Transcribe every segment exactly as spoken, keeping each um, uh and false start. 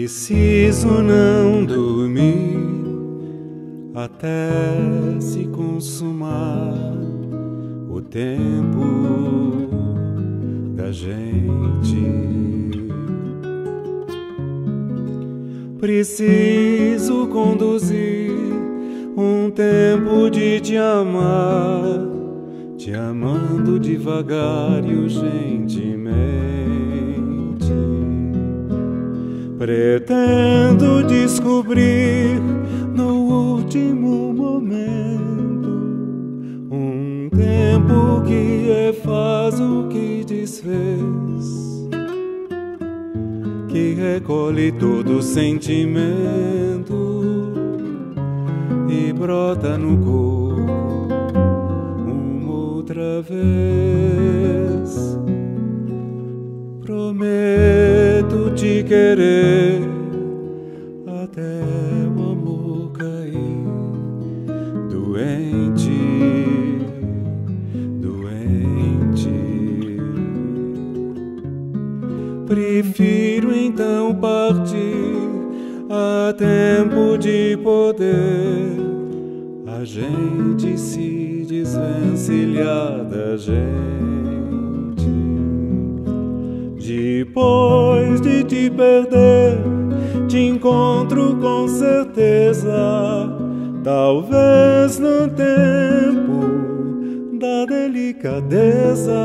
Preciso não dormir até se consumar o tempo da gente. Preciso conduzir um tempo de te amar, te amando devagar e urgentemente. Pretendo descobrir no último momento um tempo que refaz o que desfez, que recolhe todo sentimento e brota no corpo uma outra vez. Prometo te querer até o amor cair, doente, doente. Prefiro então partir a tempo de poder a gente se desvencilhar da gente. Depois de te perder, te encontro com certeza, talvez no tempo da delicadeza,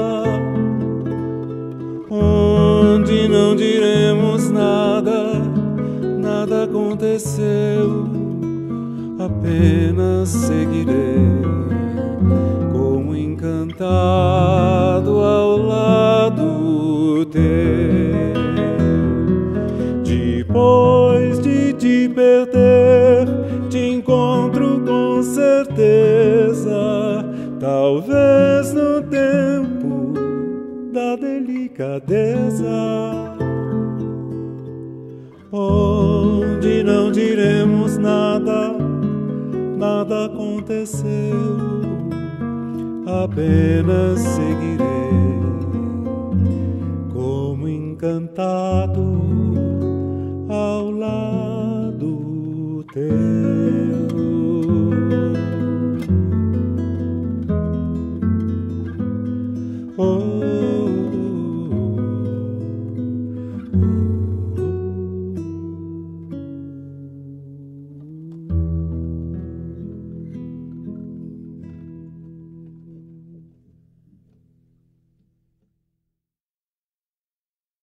onde não diremos nada, nada aconteceu, apenas seguirei como encantado ao lado teu. Depois de te perder, te encontro com certeza, talvez no tempo da delicadeza, onde não diremos nada, nada aconteceu, apenas seguirei como encantado ao lado teu.